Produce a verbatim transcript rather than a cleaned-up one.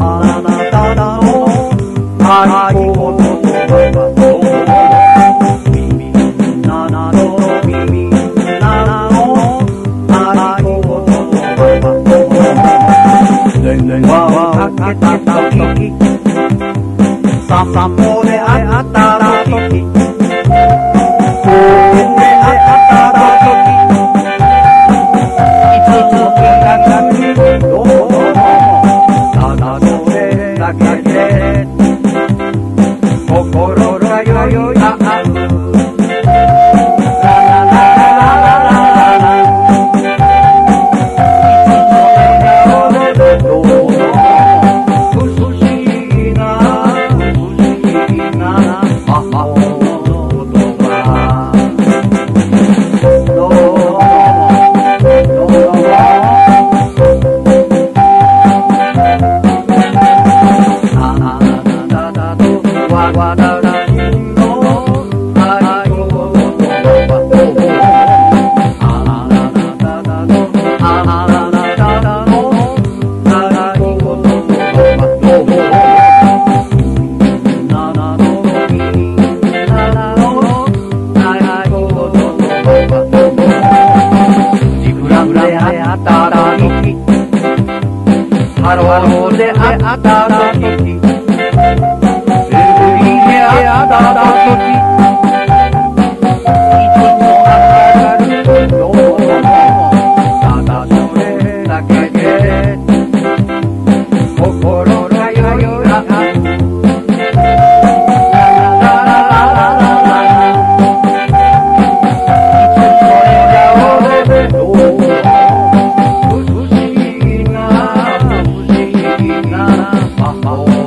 散歩であったら時、公園であったら時、いつも気がかくどうもただそれだけで心がよよやある。ハローであったら時、エブリであったら時、いつも明るくどうもただそれだけで心がよよやかる。Oh